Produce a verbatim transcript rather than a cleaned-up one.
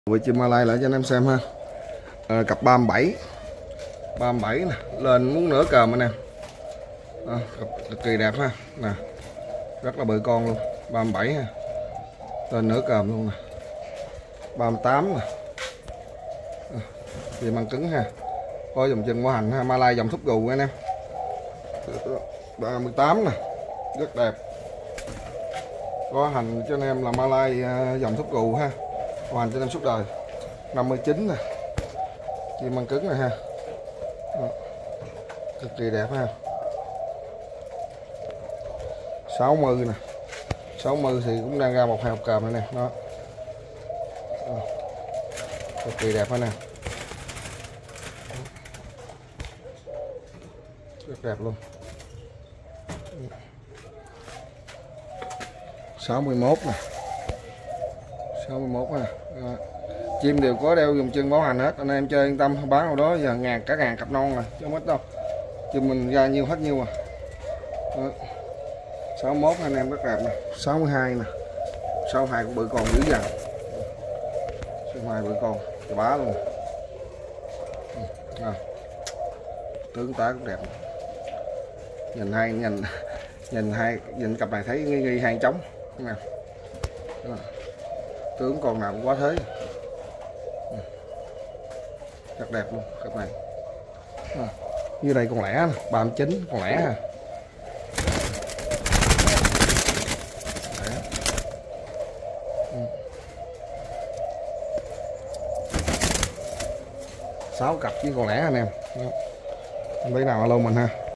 Vị chim Malay lại cho anh em xem ha. À, cặp ba mươi bảy ba mươi bảy nè, lên muốn nửa cờm anh em. À, cặp cực kỳ đẹp ha nè, rất là bự con luôn. Ba mươi bảy ha, lên nửa cờm luôn nè. Ba mươi tám nè, à, chim ăn cứng ha, có dòng chân mỏ hành ha. Malay dòng thúc gù anh em. Ba mươi tám nè, rất đẹp, có hành cho anh em là Malay dòng thúc gù ha, hoàn cho anh em suốt đời. Năm mươi chín nè, chim ăn cứng này ha. Đó, cực kỳ đẹp ha. Sáu mươi nè, sáu mươi thì cũng đang ra một hai hộp cờm này nè. Đó, đó, cực kỳ đẹp ha nè, rất đẹp luôn. Sáu mươi mốt nè, sáu mươi mốt nè. Đó, chim đều có đeo dùng chân báo hành hết, anh em chơi yên tâm. Bán đâu đó giờ ngàn cả ngàn cặp non rồi chứ không ít đâu, chim mình ra nhiêu hết nhiêu à. Đó, sáu mươi mốt anh em rất đẹp nè. Sáu mươi hai nè, sáu mươi hai cũng bự con dữ dằn, sáu mươi hai bự con chà bá luôn. À, tướng tá cũng đẹp, nhìn hai nhìn nhìn hai nhìn cặp này thấy nghi nghi hai trống nè. Tướng con nào cũng quá thế, rất đẹp luôn cặp này. À, như đây con lẻ nè, ba mươi chín con lẻ ha. Sáu cặp với con lẻ anh em. Không biết nào alo mình ha.